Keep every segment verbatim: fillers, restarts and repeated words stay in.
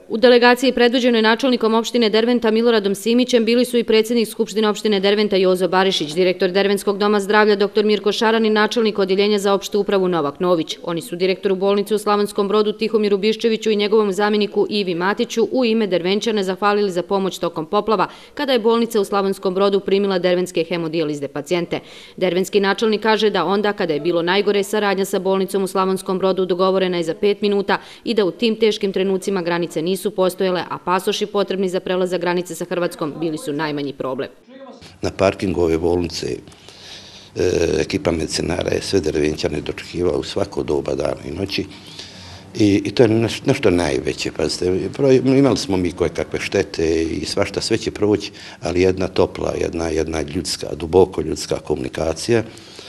U delegaciji predvođenoj načelnikom opštine Derventa Miloradom Simićem bili su i predsjednik Skupštine opštine Derventa Jozo Barišić, direktor Dervenskog doma zdravlja doktor Mirko Šaran i načelnik Odjeljenja za opštu upravu Novak Nović. Oni su direktoru bolnice u Slavonskom Brodu Tihomiru Biščeviću i njegovom zamjeniku Ivi Matiću u ime Dervenčana zahvalili za pomoć tokom poplava kada je bolnica u Slavonskom Brodu primila dervenske hemodijalizne pacijente. Dervenski načelnik kaže da onda kada je bilo najgore, saradnja sa bolnicom u Slavonskom Brodu dogovorena je za pet minuta i da u tim teškim trenucima granice nisu su postojale, a pasoši potrebni za prelazak granice sa Hrvatskom bili su najmanji problem. Na parkingu ove bolnice ekipa medicinara je sve Dervenčane dočekivala u svako doba dana i noći i to je nešto najveće. Imali smo mi koje kakve štete i svašta, sve će proći, ali jedna topla, jedna ljudska, duboko ljudska komunikacija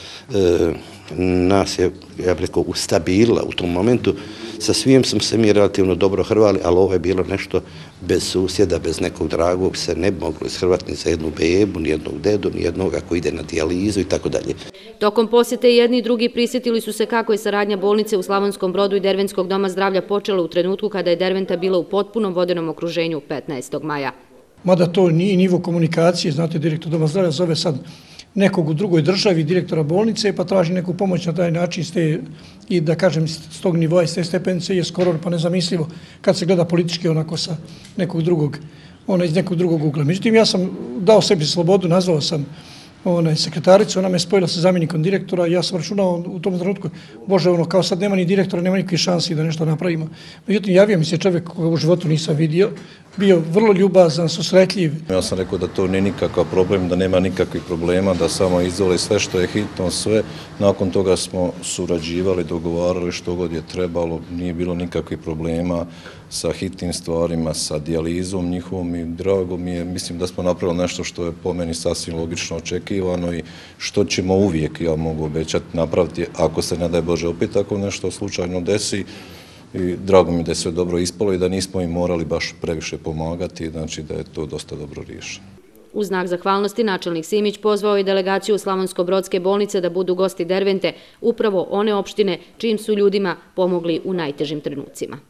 nas je, ja bih rekao, ustabilila u tom momentu. Sa svim smo se mi relativno dobro hrvali, ali ovo je bilo nešto bez susjeda, bez nekog dragog, se ne bi moglo ishrvati ni za jednu bebu, ni jednog dedu, ni jednog ako ide na dijalizu i tako dalje. Tokom posjete jedni i drugi prisjetili su se kako je saradnja bolnice u Slavonskom Brodu i Dervenskog doma zdravlja počela u trenutku kada je Derventa bila u potpunom vodenom okruženju petnaestog maja. Mada to nije nivo komunikacije, znate, direktor doma zdravlja zove sad nekog u drugoj državi, direktora bolnice, pa traži neku pomoć na taj način i da kažem s tog nivoa i s te stepenice je skoro pa nezamislivo kad se gleda politički onako sa nekog drugog, ona iz nekog drugog ugla. Međutim, ja sam dao sebi slobodu, nazvao sam sekretaricu, ona me spojila sa zamjenikom direktora i ja sam računao u tom trenutku, bože, ono, kao sad nema ni direktora, nema nikakve šansi da nešto napravimo. Međutim, javio mi se čovjek koga u životu nisam vidio, bio vrlo ljubazan, susretljiv. Ja sam rekao da to nije nikakav problem, da nema nikakvih problema, da samo izvoli sve što je hitno, sve. Nakon toga smo surađivali, dogovarali što god je trebalo, nije bilo nikakvih problema sa hitnim stvarima, sa dijalizom njihovom i drago mi je, mislim da smo napravili nešto što je po meni sasvim logično očekivano i što ćemo uvijek, ja mogu obećati, napraviti ako se ne daj Bože opet tako nešto slučajno desi. I drago mi da je sve dobro ispalo i da nismo im morali baš previše pomagati, znači da je to dosta dobro riješeno. U znak zahvalnosti načelnik Simić pozvao je delegaciju Slavonsko-Brodske bolnice da budu gosti Dervente, upravo one opštine čijim su ljudima pomogli u najtežim trenucima.